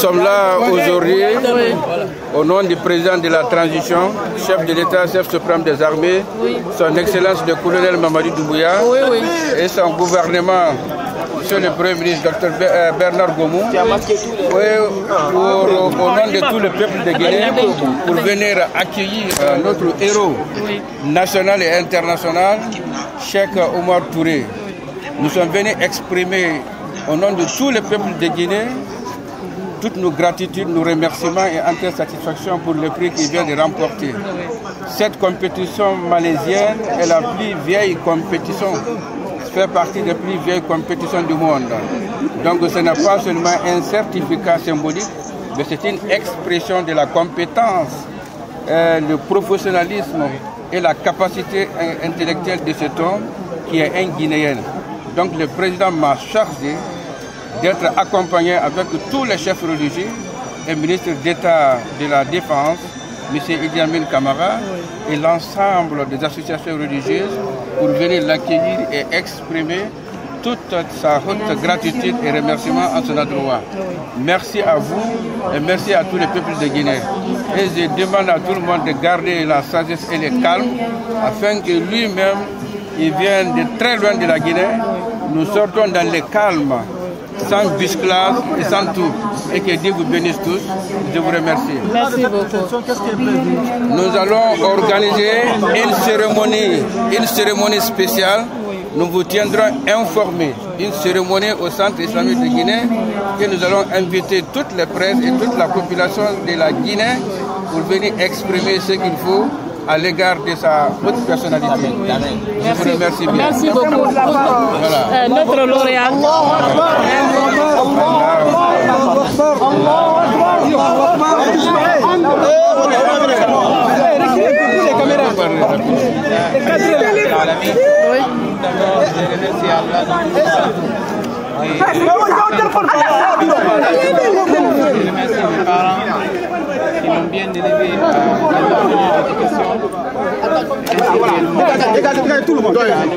sommes là aujourd'hui au nom du président de la transition, chef de l'État, chef suprême des armées, son Excellence le colonel Mamadou Doumbouya et son gouvernement, Monsieur le Premier ministre Dr Bernard Gomou, au nom de tout le peuple de Guinée, pour venir accueillir notre héros national et international, Cheikh Omar Touré. Nous sommes venus exprimer au nom de tout le peuple de Guinée toutes nos gratitudes, nos remerciements et entière satisfaction pour le prix qu'il vient de remporter. Cette compétition malaisienne est la plus vieille compétition, fait partie des plus vieilles compétitions du monde. Donc ce n'est pas seulement un certificat symbolique, mais c'est une expression de la compétence, le professionnalisme et la capacité intellectuelle de cet homme qui est un Guinéen. Donc le président m'a chargé d'être accompagné avec tous les chefs religieux et ministres d'État de la Défense, M. Idi Amin Camara, et l'ensemble des associations religieuses pour venir l'accueillir et exprimer toute sa haute gratitude et remerciement en son endroit. Merci à vous et merci à tous les peuples de Guinée. Et je demande à tout le monde de garder la sagesse et le calme afin que lui-même, il vienne de très loin de la Guinée, nous sortons dans le calme, sans bousculade et sans tout. Et que Dieu vous bénisse tous. Je vous remercie. Merci beaucoup. Nous allons organiser une cérémonie spéciale. Nous vous tiendrons informés. Une cérémonie au Centre islamique de Guinée. Et nous allons inviter toute la presse et toute la population de la Guinée pour venir exprimer ce qu'il faut à l'égard de sa haute personnalité. Je vous remercie bien. Merci beaucoup. Voilà. Notre lauréat. Qui m'ont bien élevé à l'éducation. Tout le monde.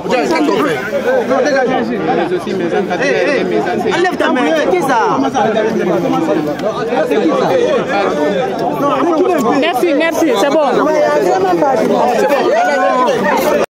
Mais aussi mes encadrés et mes enseignants. Enlève ta main, qui ça? Merci, c'est bon.